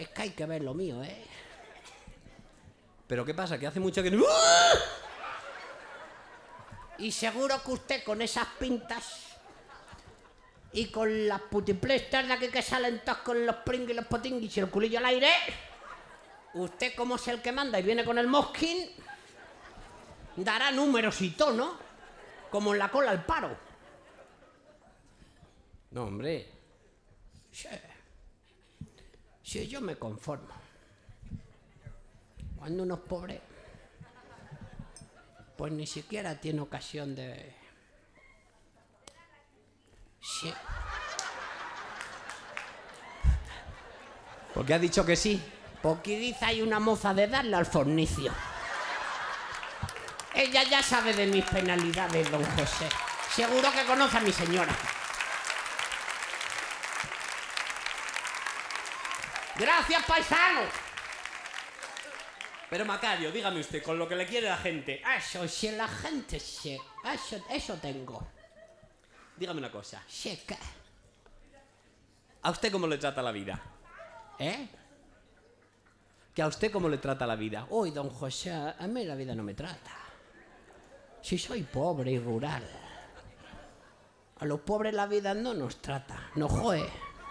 Es que hay que ver lo mío, ¿eh? ¿Pero qué pasa? ¿Que hace mucho que no...? Y seguro que usted con esas pintas y con las putiplestas de aquí que salen todas con los pringues y los potinguis y el culillo al aire, usted como es el que manda y viene con el mosquín, dará números y tono, como en la cola al paro. No, hombre. Sí, yo me conformo. Cuando uno es pobre, pues ni siquiera tiene ocasión de... Sí. ¿Por qué ha dicho que sí? Porque dice hay una moza de darle al fornicio. Ella ya sabe de mis penalidades, don José. Seguro que conoce a mi señora. Gracias, paisano. Pero Macario, dígame usted, con lo que le quiere la gente. Eso, si la gente sí. Eso tengo. Dígame una cosa. Sí, ¿qué? ¿A usted cómo le trata la vida? ¿Eh? ¿Que a usted cómo le trata la vida? Uy, don José, a mí la vida no me trata. Si soy pobre y rural. A los pobres la vida no nos trata, no joe.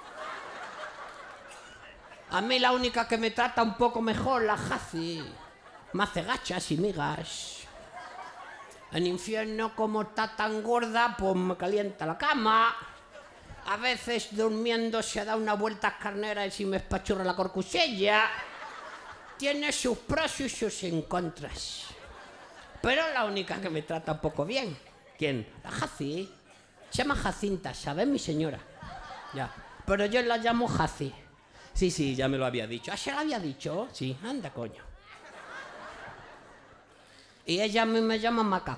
A mí la única que me trata un poco mejor, la Jaci. Me hace gachas y migas. En infierno, como está tan gorda, pues me calienta la cama. A veces durmiendo se da una vuelta carneras y me espachurra la corcusella. Tiene sus pros y sus en contras. Pero la única que me trata un poco bien. ¿Quién? La Jaci. Se llama Jacinta, ¿sabes, mi señora? Ya. Pero yo la llamo Jaci. Sí, ya me lo había dicho. ¿Ah, se lo había dicho? Sí. Anda, coño. Y ella a mí me llama Maca.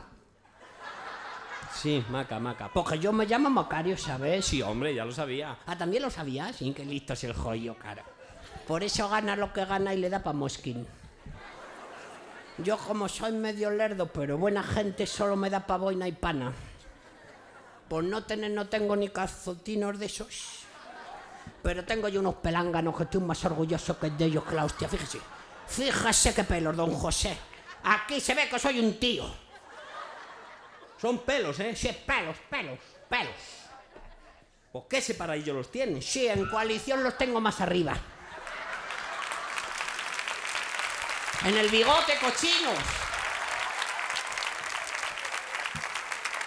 Sí, Maca. Porque yo me llamo Macario, ¿sabes? Sí, hombre, ya lo sabía. Ah, ¿también lo sabías? Sí, que listo es el joyo, cara. Por eso gana lo que gana y le da pa' mosquín. Yo como soy medio lerdo, pero buena gente, solo me da pa' boina y pana. Por no tengo ni calzotinos de esos. Pero tengo yo unos pelánganos que estoy más orgulloso que de ellos que la hostia, fíjese. Fíjese qué pelos, don José. Aquí se ve que soy un tío. Son pelos, ¿eh? Sí, pelos. ¿Por qué separadillos los tienes? Sí, en coalición los tengo más arriba. En el bigote, cochinos.